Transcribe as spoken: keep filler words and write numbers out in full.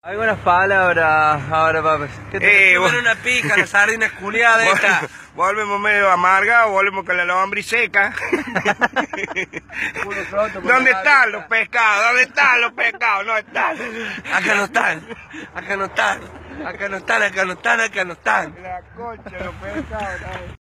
Algunas palabras ahora, papi. ¿Qué te Eh, comer una pija, la sardina culiada esta? Volvemos medio amarga, volvemos con la lombriz seca. ¿Dónde están los pescados? ¿Dónde están los pescados? No están. Acá no están, acá no están, acá no están, acá no están, acá no están. La concha de los pescados.